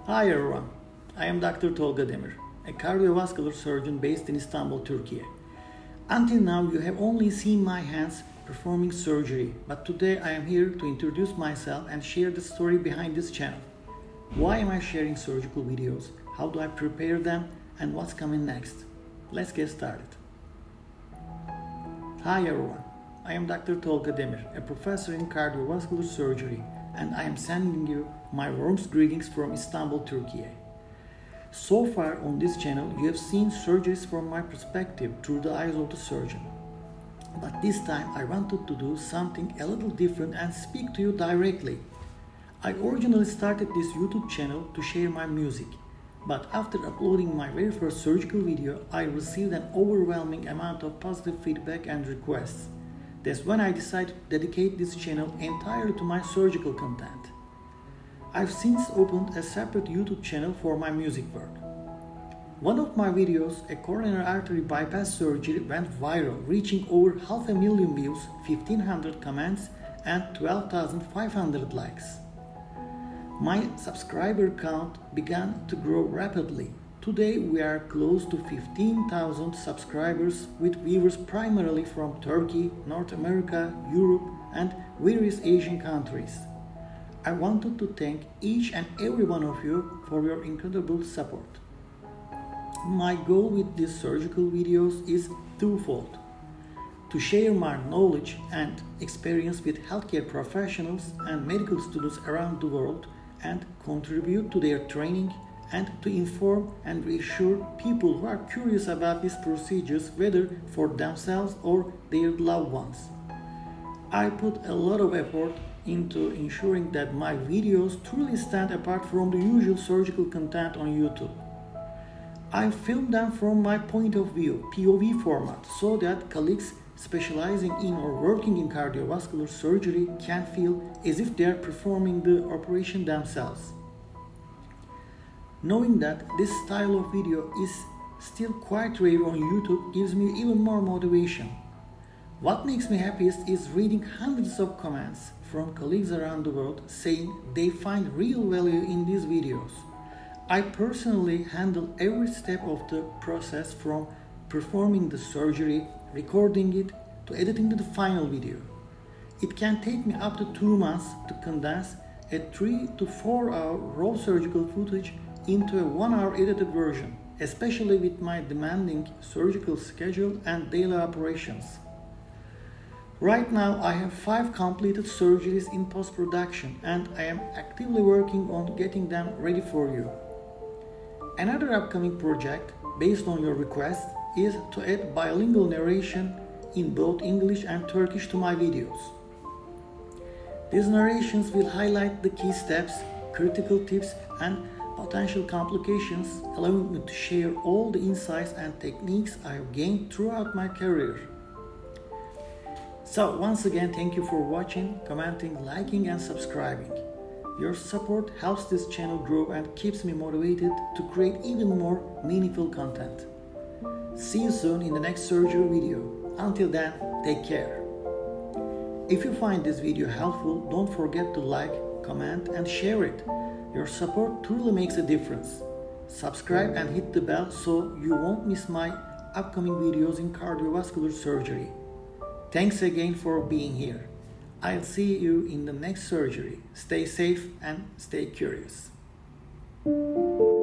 Hi everyone, I am Dr. Tolga Demir, a cardiovascular surgeon based in Istanbul, Turkey. Until now, you have only seen my hands performing surgery, but today I am here to introduce myself and share the story behind this channel. Why am I sharing surgical videos? How do I prepare them? And what's coming next? Let's get started. Hi everyone, I am Dr. Tolga Demir, a professor in cardiovascular surgery, and I am sending you my warmest greetings from Istanbul, Turkey. So far on this channel, you have seen surgeries from my perspective through the eyes of the surgeon. But this time I wanted to do something a little different and speak to you directly. I originally started this YouTube channel to share my music, but after uploading my very first surgical video, I received an overwhelming amount of positive feedback and requests. That's when I decided to dedicate this channel entirely to my surgical content. I've since opened a separate YouTube channel for my music work. One of my videos, a coronary artery bypass surgery, went viral, reaching over 500,000 views, 1,500 comments, and 12,500 likes. My subscriber count began to grow rapidly. Today we are close to 15,000 subscribers, with viewers primarily from Turkey, North America, Europe, and various Asian countries. I wanted to thank each and every one of you for your incredible support. My goal with these surgical videos is twofold: to share my knowledge and experience with healthcare professionals and medical students around the world and contribute to their training, and to inform and reassure people who are curious about these procedures, whether for themselves or their loved ones. I put a lot of effort into ensuring that my videos truly stand apart from the usual surgical content on YouTube. I film them from my point of view, POV format, so that colleagues specializing in or working in cardiovascular surgery can feel as if they are performing the operation themselves. Knowing that this style of video is still quite rare on YouTube gives me even more motivation. What makes me happiest is reading hundreds of comments from colleagues around the world saying they find real value in these videos. I personally handle every step of the process, from performing the surgery, recording it, to editing the final video. It can take me up to 2 months to condense a 3 to 4 hour raw surgical footage into a 1 hour edited version, especially with my demanding surgical schedule and daily operations. Right now I have 5 completed surgeries in post-production, and I am actively working on getting them ready for you. Another upcoming project, based on your request, is to add bilingual narration in both English and Turkish to my videos. These narrations will highlight the key steps, critical tips, and potential complications, allowing me to share all the insights and techniques I have gained throughout my career. So once again, thank you for watching, commenting, liking, and subscribing. Your support helps this channel grow and keeps me motivated to create even more meaningful content. See you soon in the next surgery video. Until then, take care. If you find this video helpful, don't forget to like, comment, and share it. Your support truly makes a difference. Subscribe and hit the bell so you won't miss my upcoming videos in cardiovascular surgery. Thanks again for being here. I'll see you in the next surgery. Stay safe and stay curious.